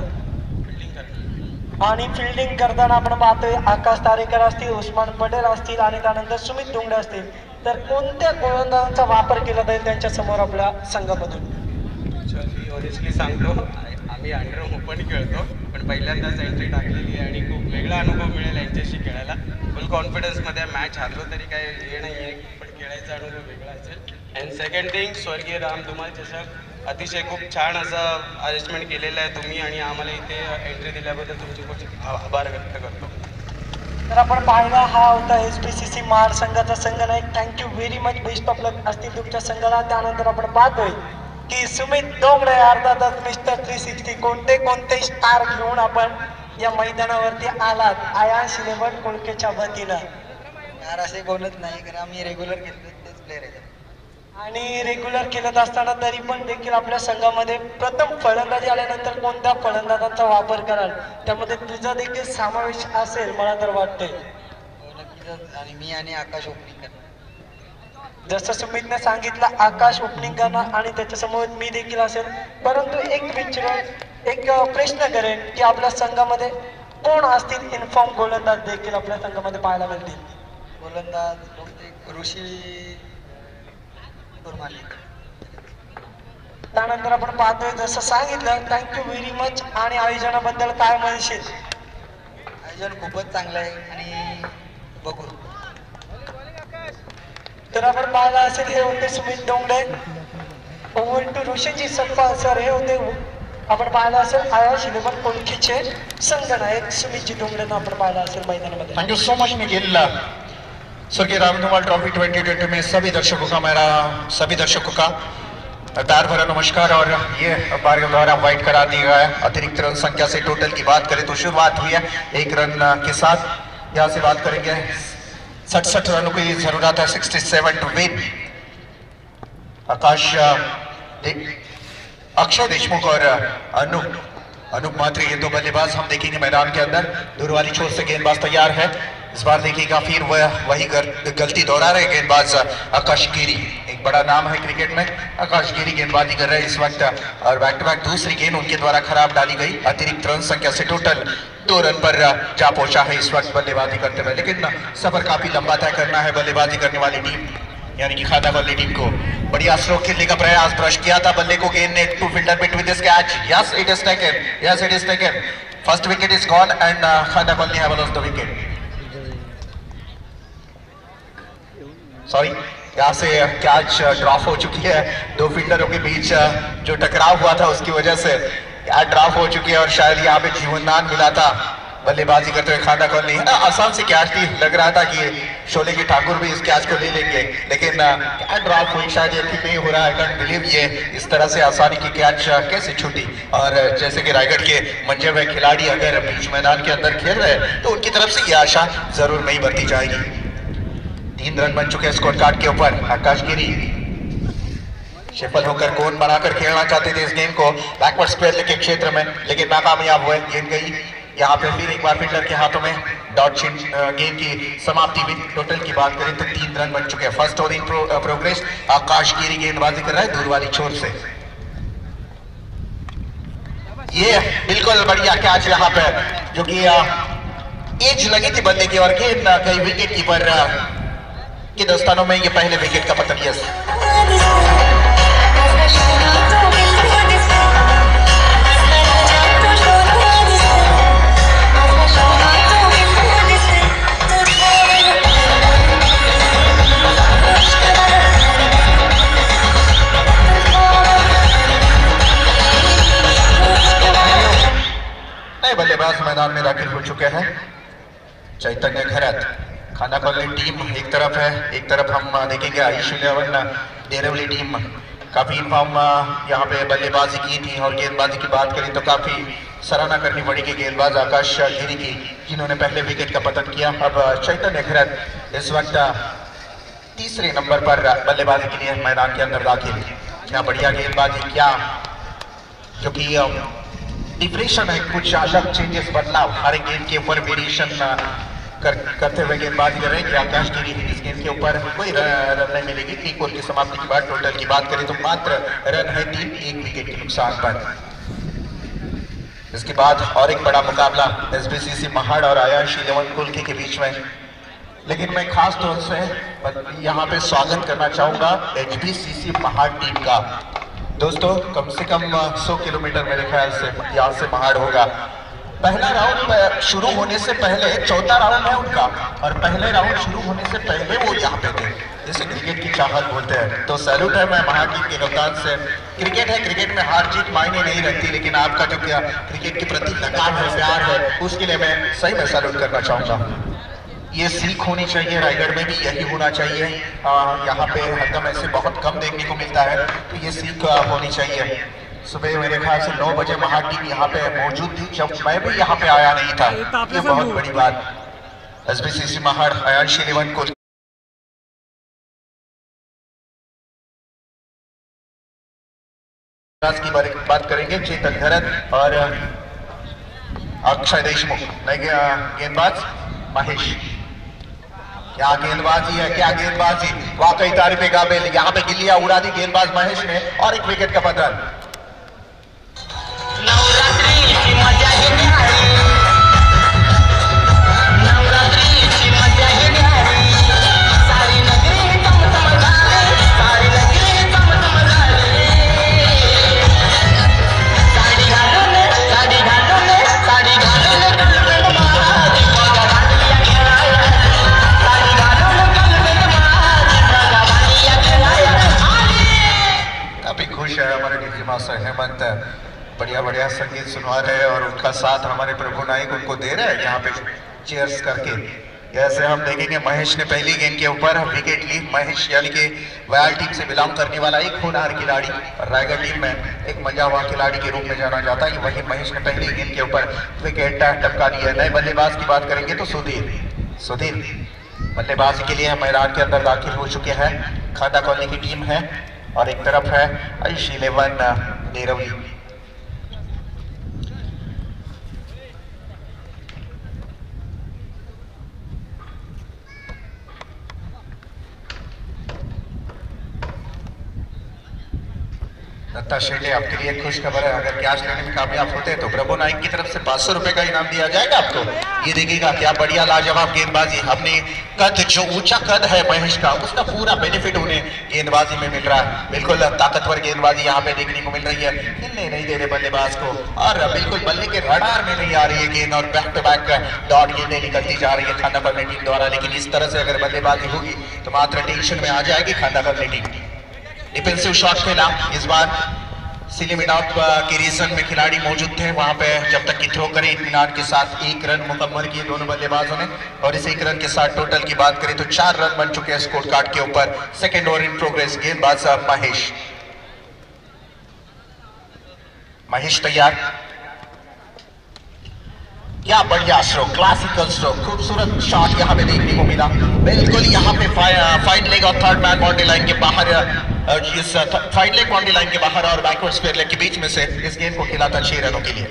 आणि फिल्डिंग करताना आपण पाहतोय आकाश तारेकर असतील, उस्मान पटेल असतील आणि त्यानंतर सुमित डोंगरे असतील. तर कोणत्या गोलंदाजांचा वापर केला जाईल त्यांच्या समोर आपल्या संघामधून? मी ऑनेस्टली सांगतो आम्ही अंडर ओपन खेळतो पण पहिल्यांदाच एंट्री टाकलेली आहे आणि खूप वेगळा अनुभव मिळेल यांच्याशी खेळायला. फुल कॉन्फिडन्समध्ये मॅच हारलो तरी काय हे नाही आहे पण खेळायचा अनुभव वेगळा असेल. अँड सेकंड थिंग स्वर्गीय राम धुमाळ चषक अतिशय खूप छान असं अरेंजमेंट केलेलं आहे तुम्ही आणि आम्हाला इथे एंट्री दिल्याबद्दल तुमचे खूप आभार व्यक्त करतो. तर आपण पाहिला हा होता S P C C Mahad संघाचा संघनायक. Thank you very much. Best of luck असतील तुमच्या संघाला. त्यानंतर आपण पाहतोय की सुमित डोंगरे अर्थातच मिस्टर थ्री सिक्स्टी कोणते कोणते स्टार घेऊन आपण या मैदानावरती आलात आयाश इलेव्हन कोळकेच्या वतीनं? यार असे कोणच नाही कारण आम्ही रेग्युलर खेळतो तेच प्लेअर आहे. आणि रेग्युलर खेळत असताना तरी पण देखील आपल्या संघामध्ये प्रथम फलंदाजी आल्यानंतर कोणत्या फलंदाजांचा वापर कराल त्यामध्ये तुझा देखील समावेश असेल मला तर वाटतंय. नक्कीच. आणि मी आणि आकाश ओपनिंग करणार. जसं सुमितने सांगितलं आकाश ओपनिंग करणार आणि त्याच्यासमोर मी देखील असेल. परंतु एक विचार एक प्रश्न करेन की आपल्या संघामध्ये कोण असतील इन्फॉर्म गोलंदाज देखील आपल्या संघामध्ये पाहायला मिळतील? गोलंदाज बहुतेक ऋषी त्यानंतर आपण पाहतोय जसं सांगितलं थँक्यू व्हेरी मच. आणि आयोजनाबद्दल काय म्हणशील? आयोजन खूपच चांगलं आहे आणि बघू. तर आपण पाहिलं असेल हे होते Sumit Dongre. Over to Roshanji Sappa sir. हे होते आपण पाहिलं असेल आया शिलेमन कोणखीचे संघनायक सुमित डोंगरेंना आपण पाहिलं असेल मैदानामध्ये. Thank you so much Nikhil. स्वर्गीय रामधुमाल ट्रॉफी ट्वेंटी ट्वेंटी में सभी दर्शकों का मेरा सभी दर्शकों का प्यार भरा नमस्कार. और ये बारियों द्वारा वाइट करा दिया गया है. अतिरिक्त रन संख्या से टोटल की बात करें तो शुरुआत हुई है एक रन के साथ. यहाँ से बात करेंगे सड़सठ रनों की जरूरत है, sixty seven to win. Akash Akshay Deshmukh और अनूप अनूप मात्री ये दो बल्लेबाज हम देखेंगे मैदान के अंदर. दूर वाली छोर से गेंदबाज तैयार है. इस बार देखिएगा फिर वह वही गलती दोहरा रहे गेंदबाज आकाश गिरी. एक बड़ा नाम है क्रिकेट में, आकाश गिरी गेंदबाजी कर रहे हैं इस वक्त. और बैक टू बैक दूसरी गेंद उनके द्वारा खराब डाली गई. अतिरिक्त रन संख्या से टोटल दो रन पर जा पहुंचा है इस वक्त बल्लेबाजी करते हुए. लेकिन सफर काफी लंबा तय करना है बल्लेबाजी करने वाली टीम यानी कि खादा बल्ले टीम को. बढ़िया स्ट्रोक खेलने का प्रयास, ब्रश किया था बल्ले को गेंद ने two fielder between this catch. Yes it is taken, yes it is taken. First wicket is gone and खादा बल्ले have lost the wicket. Sorry, यहाँ से कैच ड्रॉप हो चुकी है. दो फील्डरों के बीच जो टकराव हुआ था उसकी वजह से कैच ड्रॉप हो चुकी है और शायद यहाँ पे जीवनदान मिला था बल्लेबाजी करते हुए खादा कॉलोनी. आसान सी कैच थी, लग रहा था कि शोले की ठाकुर भी इस कैच को ले लेंगे, लेकिन कैच ड्रॉप हुई. शायद ये ठीक नहीं हो रहा है. आई डोंट बिलीव ये इस तरह से आसानी की कैच कैसे छूटी. और जैसे कि रायगढ़ के मंजे हुए खिलाड़ी अगर बीच मैदान के अंदर खेल रहे हैं तो उनकी तरफ से ये आशा जरूर नहीं बरती जाएगी. तीन रन बन चुके हैं स्कोर कार्ड के ऊपर. आकाश गिरी सफल होकर कोन बनाकर खेलना चाहते थे इस गेंद को बैकवर्ड स्क्वायर लेके क्षेत्र में, लेकिन नाकामयाब हुए. गेंद गई यहाँ पे फिर एक बार फील्डर के हाथों में. डॉट चिन गेंद की समाप्ति हुई. टोटल की बात करें तो तीन रन बन चुके हैं. First over in progress. Akash Giri गेंदबाजी कर रहा है दूर वाली छोर से. ये बिल्कुल बढ़िया कैच यहाँ पे जो कि एज लगी थी बल्ले की और गेंद कई विकेट कीपर के दस्तानों में ये पहले विकेट का पतन. यस नए बल्लेबाज मैदान में दाखिल हो चुके हैं. चैतन्य खैरत खाना कॉलोनी टीम एक तरफ है, एक तरफ हम देखेंगे आयुष इलेवन देरवली टीम. काफी इन्फॉर्म यहाँ पे बल्लेबाजी की थी और गेंदबाजी की बात करें तो काफी सराहना करनी पड़ेगी गेंदबाज आकाश गिरी की जिन्होंने पहले विकेट का पतन किया. अब चैतन्य खैरत इस वक्त तीसरे नंबर पर बल्लेबाजी के लिए मैदान के अंदर दाखिल. क्या बढ़िया गेंदबाजी, क्या जो कि डिप्रेशन है, कुछ अलग चेंजेस बदलाव हर एक गेंद के ऊपर वेरिएशन कर, करते हुए गेंदबाजी कर रहे हैं. आकाश गिरी इस गेंद के ऊपर कोई रन नहीं मिलेगी. एक ओवर की समाप्ति के बाद टोटल की बात करें तो मात्र रन है तीन, एक विकेट के नुकसान पर. इसके बाद और एक बड़ा मुकाबला एसबीसीसी महाड़ और आयांश इलेवन कुल्की के बीच में. लेकिन मैं खास तौर से यहाँ पे स्वागत करना चाहूंगा एचबीसीसी महाड़ टीम का. दोस्तों कम से कम सौ किलोमीटर मेरे ख्याल से यहाँ से महाड़ होगा. पहला राउंड शुरू होने से पहले, चौथा राउंड है उनका, और पहले राउंड शुरू होने से पहले वो यहाँ पे थे. जैसे क्रिकेट की चाहत बोलते हैं तो सैल्यूट है मैं महाड़ टीम के कप्तान से. क्रिकेट है, क्रिकेट में हार जीत मायने नहीं रखती, लेकिन आपका जो क्या क्रिकेट के प्रति लगाव है, प्यार है, उसके लिए मैं सही में सैल्यूट करना चाहूँगा. ये सीख होनी चाहिए, रायगढ़ में भी यही होना चाहिए. यहाँ पे हरदम ऐसे बहुत कम देखने को मिलता है, तो ये सीख होनी चाहिए. सुबह मेरे ख्याल से नौ बजे महाड़ टीम यहाँ पे मौजूद थी जब मैं भी यहाँ पे आया नहीं था. ये बहुत बड़ी बात. एसबीसीसी महाड़ आयांश इलेवन को की बात करेंगे. चेतन खैरत और अक्षय देशमुख. नए गेंदबाज महेश. क्या गेंदबाजी है, क्या गेंदबाजी, वाकई तारीफे काबिल. यहाँ पे गिल्लियां उड़ा दी गेंदबाज महेश ने और एक विकेट का पतन. बढ़िया संगीत सुनवा रहे हैं और उनका साथ हमारे प्रभु नायक उनको दे रहे हैं यहाँ पे चीयर्स करके। जैसे हम देखेंगे महेश ने पहली गेंद के ऊपर विकेट ली। महेश यानी कि वयाल टीम से बिलोंग करने वाला एक होनहार खिलाड़ी और रायगढ़ टीम में एक मजा हुआ खिलाड़ी के रूप में जाना जाता है। वही महेश ने पहली गेंद के ऊपर विकेट टपका दी है। नए बल्लेबाज की बात करेंगे तो सुधीर सुधीर बल्लेबाजी के लिए मैदान के अंदर दाखिल हो चुके हैं। खादा कॉलोनी की टीम है और एक तरफ है आयुष इलेवन नेरवली। दत्ता शेटे आपके लिए खुश खबर है, अगर कैश लेने में कामयाब होते हैं तो प्रभु नाइक की तरफ से पांच सौ रुपए का इनाम दिया जाएगा आपको। ये देखिएगा क्या बढ़िया लाजवाब गेंदबाजी, अपनी कद जो ऊंचा कद है महेश का उसका पूरा बेनिफिट उन्हें गेंदबाजी में मिल रहा है। बिल्कुल ताकतवर गेंदबाजी यहाँ पे देखने को मिल रही है। हिलने नहीं दे रहे बल्लेबाज को और बिल्कुल बल्ले के रडार में नहीं आ रही है गेंद और बैक टू बैक डॉट गेंदें निकलती जा रही है खाना करने टीम द्वारा। लेकिन इस तरह से अगर बल्लेबाजी होगी तो मात्र टेंशन में आ जाएगी खाना करने टीम। डिफेंसिव शॉट खेला इस बार सिलीमिनाट के रीजन में खिलाड़ी मौजूद थे वहां पे, जब तक कि थ्रो करे इत्मीनान के साथ एक रन मुकम्मल किए दोनों बल्लेबाजों ने। और इस एक रन के साथ टोटल की बात करें तो चार रन बन चुके हैं स्कोर कार्ड के ऊपर। सेकंड ओवर इन प्रोग्रेस, गेंदबाज महेश महेश तैयार। क्या बढ़िया स्ट्रोक, क्लासिकल स्ट्रोक, खूबसूरत शॉट यहाँ पे देखने को मिला। बिल्कुल यहाँ पे फाइट लेग और थर्ड मैन बाउंड्री लाइन के बाहर, इस फाइट लेग बाउंड्री लाइन के बाहर और बैकवर्ड स्क्वायर लेग के बीच में से इस गेंद को खेला था छह रनों के लिए।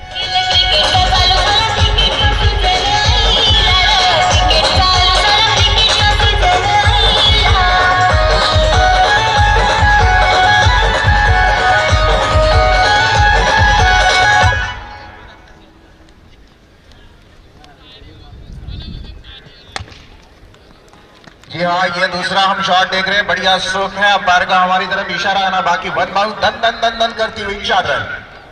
जी हाँ, ये दूसरा हम शॉट देख रहे हैं, बढ़िया स्ट्रोक है। अंपायर का हमारी तरफ इशारा आना बाकी, वन बाउंड दन दन दन दन करती हुई चार रन।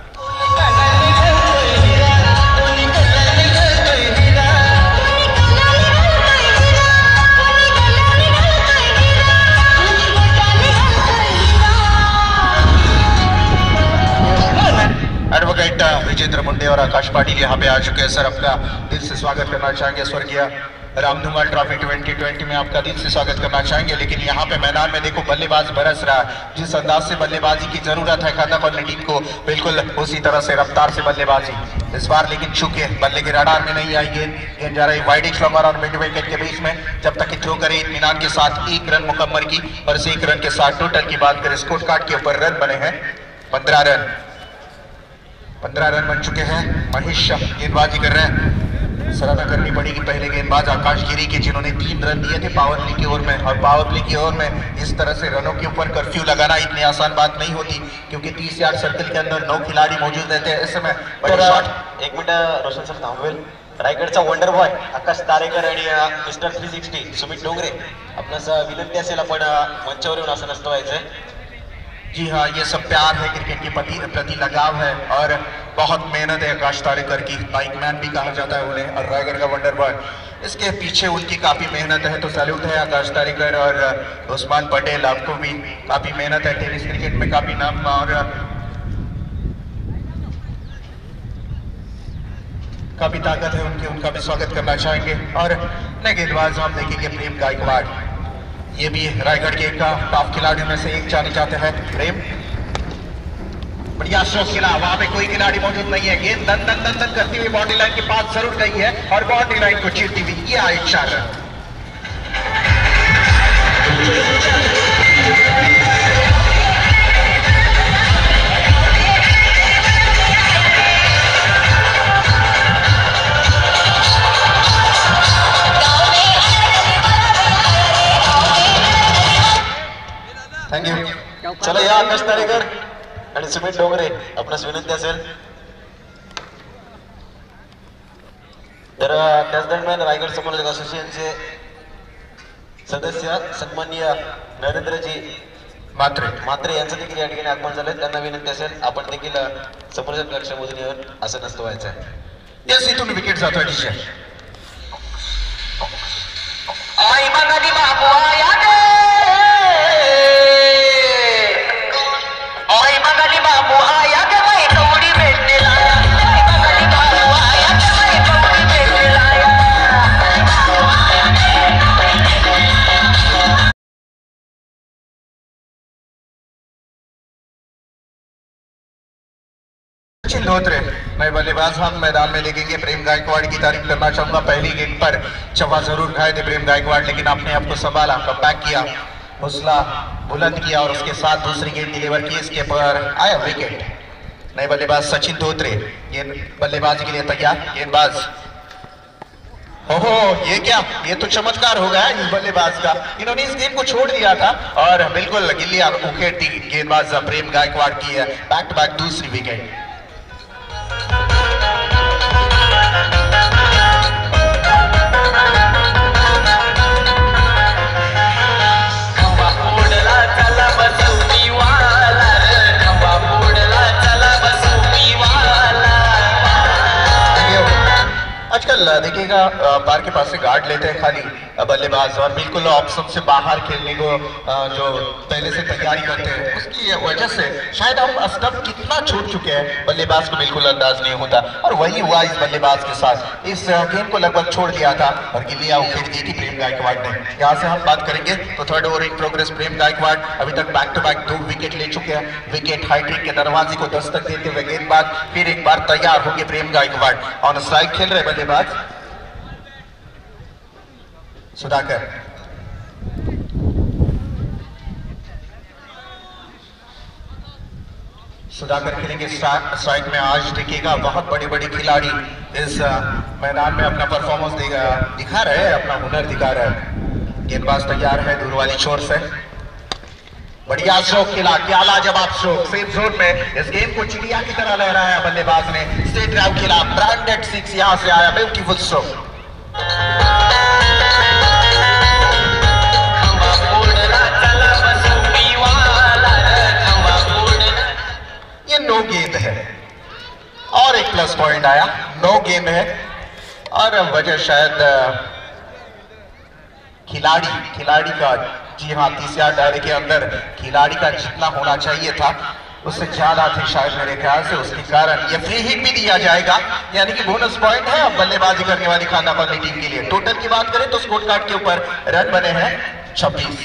एडवोकेट विजेंद्र मुंडे और आकाश पाटिल यहाँ पे आ चुके हैं। सर आपका दिल से स्वागत करना चाहेंगे स्वर्गीय रामधुमाल ट्रॉफी ट्वेंटी ट्वेंटी में आपका दिल से स्वागत करना चाहेंगे। लेकिन यहाँ पे मैदान में देखो बल्लेबाज बरस रहा है, जिस अंदाज से बल्लेबाजी की जरूरत है खाता कॉलोनी टीम को, बिल्कुल उसी तरह से रफ्तार से बल्लेबाजी इस बार। लेकिन चूंकि बल्ले के रडार में नहीं आई गेंद, गेंद जा रही वाइड एज लॉन्गर और मिड विकेट के बीच में। जब तक कि थ्रो करे इत्मीनान के साथ एक रन मुकम्मल की और इस एक रन के साथ टोटल की बात करें स्कोर कार्ड के ऊपर रन बने हैं पंद्रह रन। पंद्रह रन बन चुके हैं। महेश गेंदबाजी कर रहे हैं, सराहना करनी पड़ेगी पहले गेंदबाज आकाश गिरी के, जिन्होंने तीन रन दिए थे पावर प्ले की ओर में। और पावर प्ले की ओर में इस तरह से रनों के ऊपर कर्फ्यू लगाना इतनी आसान बात नहीं होती, क्योंकि तीस यार्ड सर्कल के अंदर नौ खिलाड़ी मौजूद रहते हैं। इस समय एक मिनिट रोशन सर थांबवेल, रायगडचा वंडर बॉय आकाश तारेकर आणि mister three sixty Sumit Dongre आपणास विनंती असेल आपण मंचावर येऊन असं नसतं व्हायचंय। जी हाँ, ये सब प्यार है, क्रिकेट के प्रति प्रति लगाव है और बहुत मेहनत है आकाश तारेकर की। बाइक मैन भी कहा जाता है उन्हें और रायगढ़ का वंडर बॉय, इसके पीछे उनकी काफी मेहनत है। तो सैल्यूट है आकाश तारेकर और उस्मान पटेल, आपको भी काफी मेहनत है। टेनिस क्रिकेट में काफी नाम और काफी ताकत है उनकी, उनका भी स्वागत करना चाहेंगे। और नए गेंदबाज हम देखेंगे प्रेम गायकवाड़, ये भी रायगढ़ के टॉप खिलाड़ियों में से एक जाने जाते हैं। प्रेम बढ़िया स्ट्रोक खेला, वहां पे कोई खिलाड़ी मौजूद नहीं है। गेंद दन दन दन दन करती हुई बाउंड्री लाइन के पास जरूर गई है और बाउंड्री लाइन को चीरती हुई ये आए चार रन। Thank you. चला या आकाश तारेकर आणि सुमित डोंगरे, आपणास विनंती असेल तर त्याच दरम्यान रायगड समोर असोसिएशनचे सदस्य सन्माननीय नरेंद्रजी मात्रे मात्रे यांचं देखील या ठिकाणी आगमन झालंय। त्यांना विनंती असेल आपण देखील समोरच्या लक्ष मोजणीवर असं नसतं व्हायचं आहे। यस, इथून विकेट जातोय टीचर। आई बंगाली बाबू आया गे, आई बंगाली बाबू आया गे, भाई दौड़ी में धोत्रे नए बल्लेबाज हम मैदान में देखेंगे। प्रेम गायकवाड़ की तारीफ करना चाहूंगा, पहली गेंद पर चौका जरूर खाए थे प्रेम गायकवाड़, लेकिन आपने आपको संभाला, कमबैक किया, हौसला बुलंद किया और उसके साथ दूसरी गेंद डिलीवर की, इसके पर आया विकेट। नए बल्लेबाज सचिन धोत्रे गेंद बल्लेबाजी के लिए तैयार। गेंदबाज ओहो, ये क्या, ये तो चमत्कार हो गया इस बल्लेबाज का, इन्होंने इस गेंद को छोड़ दिया था और बिल्कुल गिल्ली उखेड़ दी। गेंदबाज प्रेम गायकवाड़ की है बैक टू बैक दूसरी विकेट। आजकल देखिएगा बार के पास से गार्ड लेते हैं खाली बल्लेबाज और बिल्कुल ऑप्शन से बाहर खेलने को जो पहले से तैयारी करते हैं, उसकी वजह से शायद हम स्टंप कितना छूट चुके हैं बल्लेबाज को बिल्कुल अंदाज नहीं होता। और वही हुआ इस बल्लेबाज के साथ, इस गेंद को लगभग छोड़ दिया था और गिल्लियां उखेड़ दी थी प्रेम गायकवाड़ ने। यहाँ से हम बात करेंगे तो third over in progress Prem Gaikwad अभी तक बैक टू बैक दो विकेट ले चुके हैं। विकेट हाइट्रिक के दरवाजे को दस्तक देते हुए गेंदबाज फिर एक बार तैयार होंगे प्रेम गायकवाड़। ऑन स्ट्राइक खेल रहे बल्लेबाज सुधाकर। सुधाकर खेलेंगे स्ट्राइक में। आज देखिएगा बहुत बड़ी बड़ी खिलाड़ी इस मैदान में अपना परफॉर्मेंस दिखा रहे हैं, अपना हुनर दिखा रहे हैं। गेंदबाज तैयार है दूर वाली छोर से, बढ़िया स्ट्रोक खेला, क्या लाजवाब स्ट्रोक, सेफ जोन में इस गेंद को चिड़िया की तरह लहराया बल्लेबाज ने, स्ट्रेट ड्राइव खेला, ब्रांडेड सिक्स यहां से आया, ब्यूटीफुल स्ट्रोक। ये नो गेंद है और एक प्लस पॉइंट आया, नो गेंद है और वजह शायद खिलाड़ी खिलाड़ी का, जी हाँ, तीसरा दायरे के अंदर खिलाड़ी का जितना होना चाहिए था उससे ज्यादा थे शायद मेरे ख्याल से, उसके कारण ये फ्री हिट भी दिया जाएगा, यानी कि बोनस पॉइंट है अब बल्लेबाजी करने वाली खाना पानी टीम के लिए। टोटल की बात करें तो स्कोर कार्ड के ऊपर रन बने हैं छब्बीस।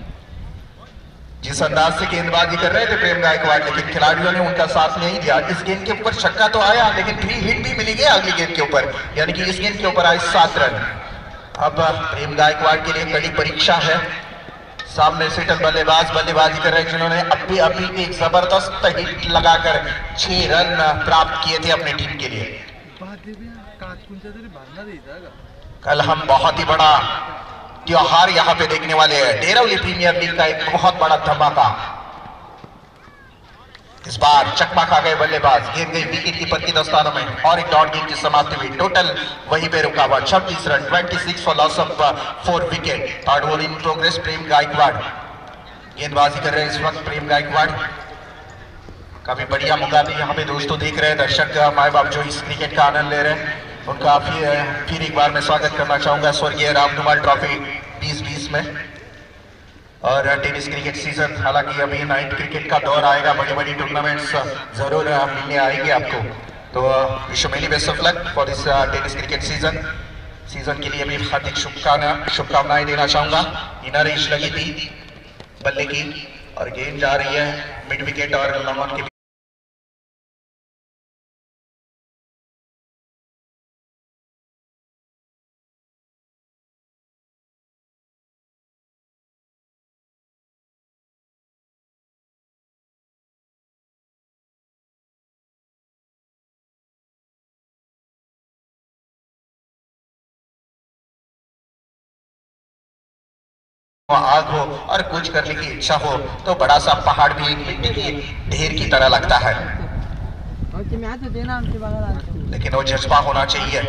जिस अंदाज से गेंदबाजी कर रहे थे प्रेम गायकवाड़, लेकिन खिलाड़ियों ने उनका साथ नहीं दिया। इस गेंद के ऊपर छक्का तो आया लेकिन फ्री हिट भी मिली गई अगली गेंद के ऊपर, यानी कि इस गेंद के ऊपर आए सात रन। अब प्रेम गायकवाड़ के लिए कड़ी परीक्षा है, सामने सेटल बल्लेबाज बल्लेबाजी कर रहे हैं जिन्होंने अभी अभी एक जबरदस्त हिट लगाकर छह रन प्राप्त किए थे अपनी टीम के लिए। कल हम बहुत ही बड़ा त्योहार यहाँ पे देखने वाले हैं, डेरवली प्रीमियर लीग का एक बहुत बड़ा धमाका। इस बार चकमा खा गए बल्लेबाज, गेंद गई विकेट कीपर की दस्तानों में और एक डॉट गेंद की समाप्ति हुई। टोटल वहीं पे रुका हुआ छब्बीस रन, छब्बीस for loss of four wicket. Third over in progress Prem Gaikwad गेंदबाजी कर रहे हैं इस वक्त प्रेम गायकवाड़। काफी बढ़िया मुकाबले यहाँ पे दोस्तों देख रहे हैं, दर्शक माए बाप जो इस क्रिकेट का आनंद ले रहे हैं उनका फिर फिर एक बार मैं स्वागत करना चाहूंगा स्वर्गीय रामकुमार ट्रॉफी बीस बीस में। और टेनिस क्रिकेट सीजन, हालांकि अभी नाइट क्रिकेट का दौर आएगा, बड़ी बड़ी टूर्नामेंट्स जरूर मिलने आएंगे आपको, तो wish you many best of luck for this tennis cricket season. Season के लिए भी हार्दिक शुभकामना शुभकामनाएं देना चाहूंगा। इनर रेस लगी थी बल्ले की और गेंद जा रही है मिड विकेट और लॉन्ग ऑन के आग हो और कुछ करने की इच्छा हो तो बड़ा सा पहाड़ भी एक मिट्टी की ढेर की तरह लगता है, लेकिन वो जज्बा होना चाहिए।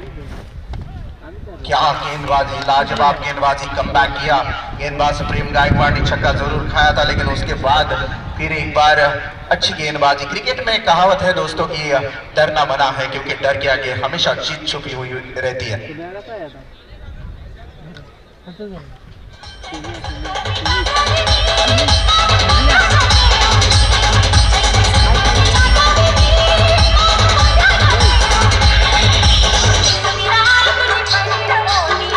क्या गेंदबाजी, लाजवाब गेंदबाजी, कमबैक किया गेंदबाज प्रेम गायकवाड़ ने, छक्का जरूर खाया था लेकिन उसके बाद फिर एक बार अच्छी गेंदबाजी। क्रिकेट में कहावत है दोस्तों की डरना मना है, क्योंकि डर के आगे हमेशा जीत छुपी हुई रहती है।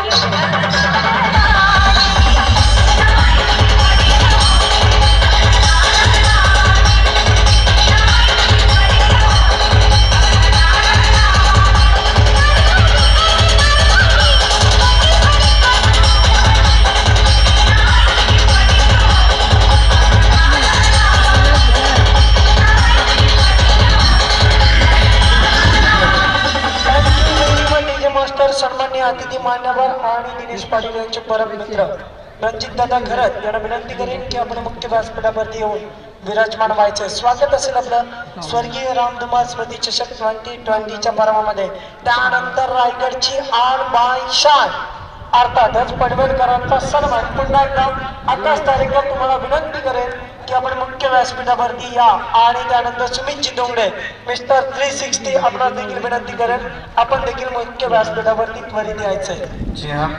अतिथी मान्यवर आणि दिनेश पाटील यांचे परम मित्र रणजित दादा घरत यांना विनंती करेन की आपण मुख्य व्यासपीठावरती येऊन विराजमान व्हायचे. स्वागत असेल आपलं स्वर्गीय रामधुमा स्मृती चषक ट्वेंटी ट्वेंटीच्या पर्वामध्ये. त्यानंतर रायगडची आड बाय शान अर्थातच पडवेलकरांचा सन्मान. पुन्हा एकदा आकाश तारेकर तुम्हाला विनंती करेन की आपण मुख्य व्यासपीठावरती या आणि त्यानंतर Sumit Jitongde mister three sixty आपणास देखील विनंती करेन आपण देखील मुख्य व्यासपीठावरती त्वरित यायचंय. जी हाँ,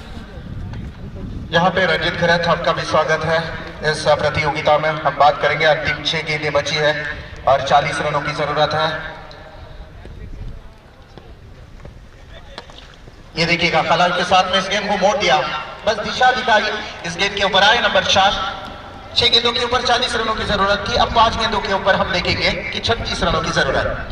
यहाँ पे रंजित खैरत आपका भी स्वागत है. इस प्रतियोगिता में हम बात करेंगे. अंतिम छह गेंदें बची है और चालीस रनों की जरूरत है. ये देखिएगा खलाल के साथ में इस गेंद को मोड़ दिया, बस दिशा दिखाई. इस गेंद के ऊपर आए नंबर चार. छह गेंदों के ऊपर चालीस रनों की जरूरत थी. अब पांच गेंदों के ऊपर हम देखेंगे कि छत्तीस रनों की जरूरत.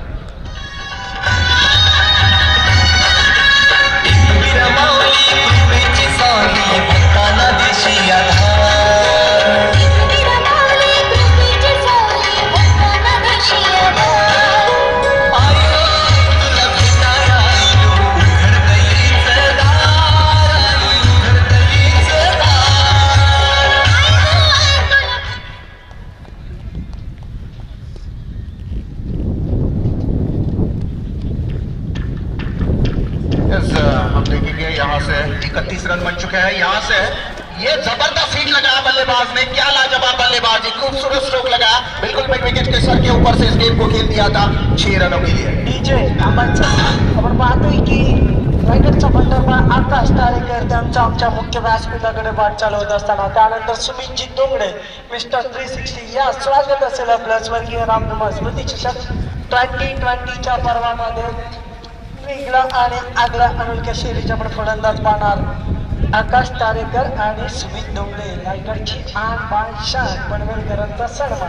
हम देखेंगे यहाँ से इकतीस रन बन चुके हैं. यहाँ से ये जबरदस्त हिट लगाया बल्लेबाज ने. क्या लाजवाब बल्लेबाजी, खूबसूरत स्ट्रोक लगाया, बिल्कुल मिड विकेट के सर के ऊपर से इस गेंद को खेल दिया था छह रनों के लिए. डीजे आपण पाहतोय की रायगडचा बंडरबाळ आकाश तारेकर त्यांचा आमच्या मुख्य व्यासपीठाकडे वाटचाल होत असताना त्यानंतर Sumit Jitongde mister three sixty या स्वागत असेल आपलं स्वर्गीय रामधुमा स्मृती चषक ट्वेंटी ट्वेंटीच्या पर्वामध्ये. वेगळा आणि आगळा अनोळख्या शैलीचे आपण फलंदाज पाहणार आकाश तारेकर आणि सुमित डोंगरे. रायगडची आन बाण शान पनवेलकरांचा सन्मान.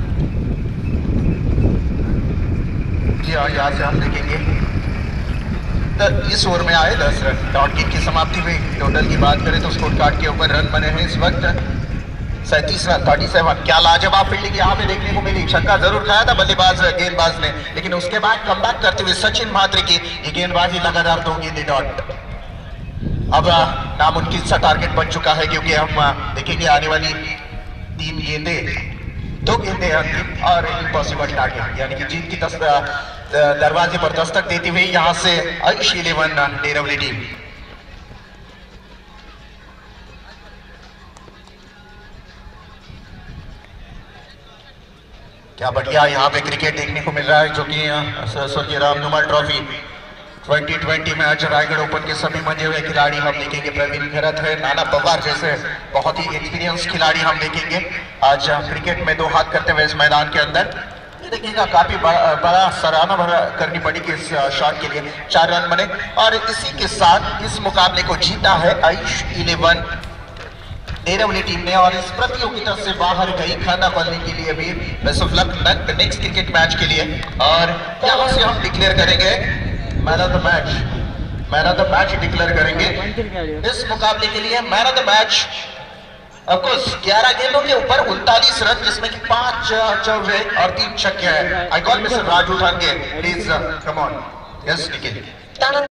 जी हाँ, यहाँ से हम देखेंगे तो इस ओवर में आए दस रन. डॉट किक की समाप्ति हुई. टोटल की बात करें तो स्कोर कार्ड के ऊपर रन बने हैं इस वक्त सैंतीस रन थर्टी सेवन. क्या लाजवाब फील्डिंग यहाँ पे देखने को मिली. छक्का जरूर खाया था बल्लेबाज गेंदबाज ने, लेकिन उसके बाद कमबैक करते हुए सचिन म्हात्रे की ये गेंदबाजी लगातार दो गेंदें डॉट. अब नामुमकिन सा टारगेट बन चुका है क्योंकि हम देखेंगे आने वाली तीन गेंदें, दो गेंदें अंतिम और इम्पॉसिबल टारगेट यानी कि जीत की दस दरवाजे पर दस्तक देती हुई यहाँ से आयुष इलेवन डेरवली टीम. क्या बढ़िया यहाँ पे क्रिकेट देखने को मिल रहा है जो कि स्वर्गीय रामधुमा ट्रॉफी ट्वेंटी ट्वेंटी में आज रायगढ़ ओपन के सभी मंजे हुए खिलाड़ी हम देखेंगे. प्रवीण खैरत है, नाना पवार जैसे बहुत ही एक्सपीरियंस खिलाड़ी हम देखेंगे आज क्रिकेट में दो हाथ करते हुए इस मैदान के अंदर. ये देखिएगा काफी बड़ा, बड़ा सराहना भरा करनी पड़ी कि इस शॉट के लिए चार रन बने और इसी के साथ इस मुकाबले को जीता है आयुष इलेवन डेरवली टीम ने और इस प्रतियोगिता से बाहर गई खाना खोलने के लिए भी best of luck next cricket match के लिए. और यहाँ से हम डिक्लेयर करेंगे man of the match. Man of the match declare करेंगे इस मुकाबले के लिए. Man of the match of course ग्यारह गेंदों के ऊपर उनतालीस रन जिसमें कि पांच चौके और तीन छक्के हैं. I call mister Raju Thange, please come on. Yes Nikhil.